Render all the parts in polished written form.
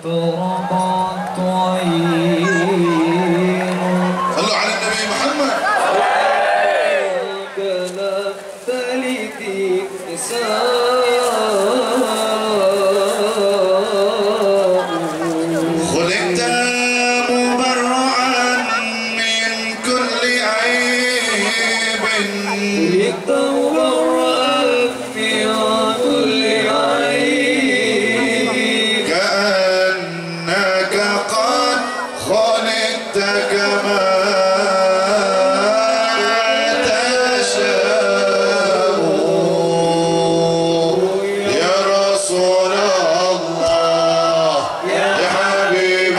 تربت عين. صلوا على النبي محمد. كلام ثلث نساء خلقت مبرعا من كل عيب. خلقت مبرعا من كل عيب. كأنك قد خلقت كما تشاء يا رسول الله يا حبيب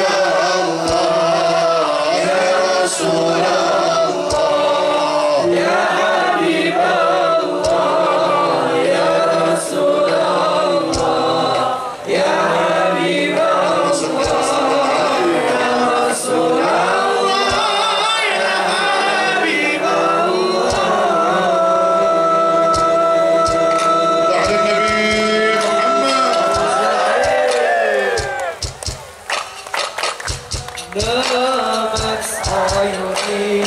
الله يا رسول الله يا حبيب الله يا رسول الله يا حبيب على النبي محمد. نامت عيني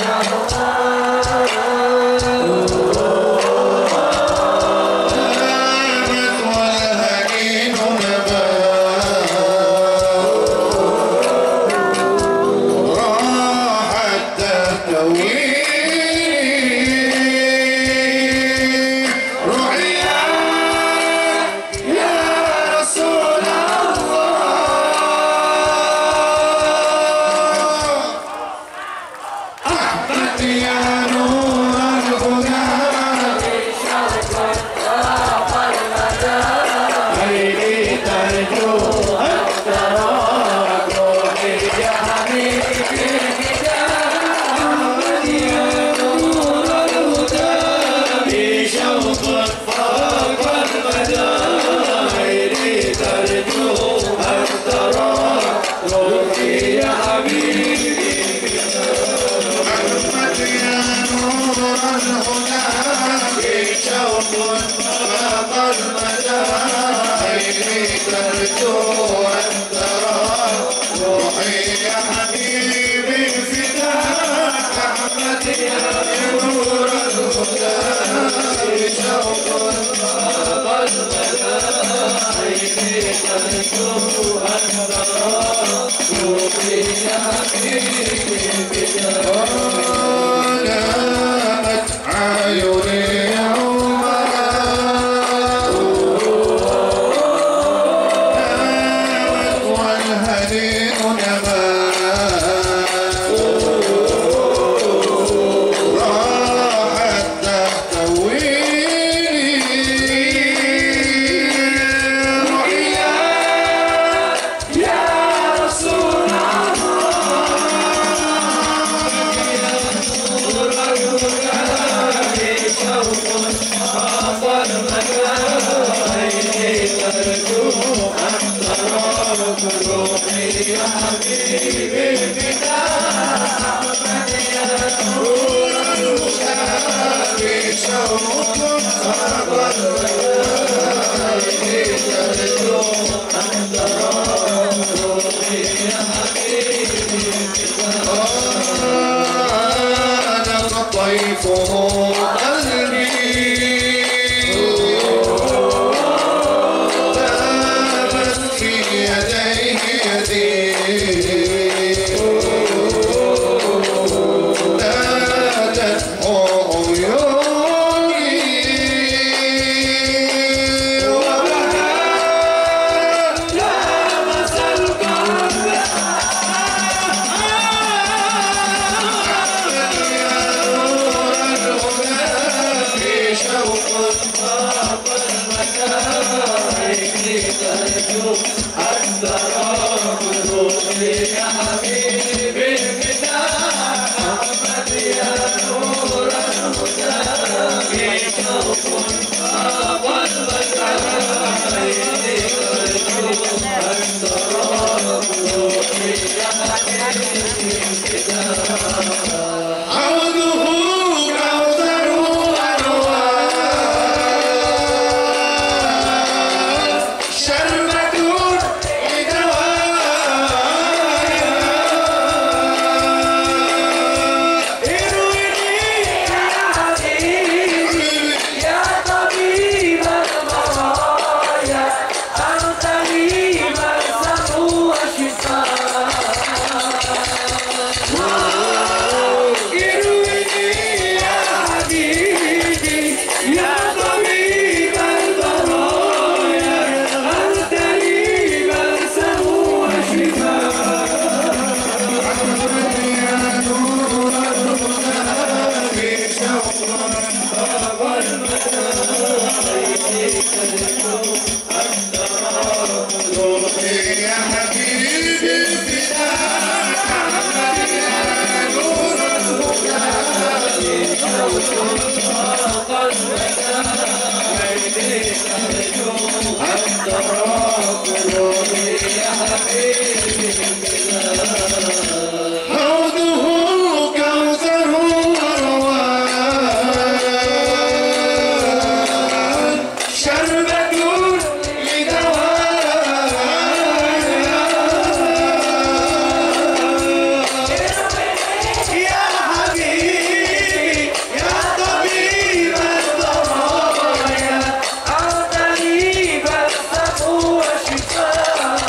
نامت والهنين نبات راحت تهتوي رؤيا يا رسول الله أحمد يا نور الهدى عيني ترجو أن تراك روحي يا حبيبي أحمد يا نور الهدى بشوق فوق المدى عيني ترجو أن تراك روحي يا حبيبي أحمد يا نور الهدى بشوق فوق المدى عيني ترجو أن تراك روحي يا حبيبي فداك أحمد يا نور الهدى بشوق فوق المدى عيني ترجو أن تراك روحي يا حبيبي نامت عيوني يوما نامت والهنيء نبات راحت تهتويني رؤيا يا رسول أنا طيفه قلبي ذابت في يديه يدي نادت عيوني وبها لامس القلب يا نور الهدى في شوق فاق المكارم ترجو أن تراك روحي يا حبيبي الفداء أحمد يا نور الهدى في شوق فاق المكارم ترجو أن تراك روحي يا حبيبي الفداء عوده كوثر أنوار شربة لدواء يا حبيبي فداك عمري يا نور الهدى حوضه كوثر وروان شربة لدواء يا حبيبي يا طبيب الضرايا أعطني بأسه وشفاء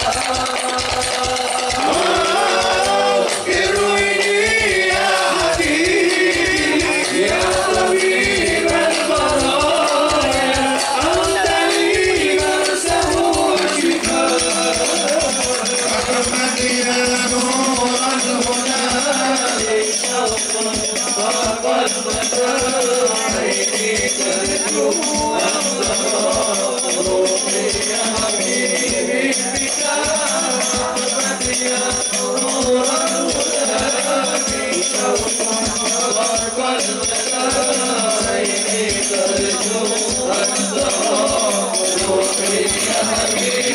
ارويني يا حبيبي يا طبيب البرايا أنت لي بأسه وشفاء محمد يا نور الهدى يا حبيبي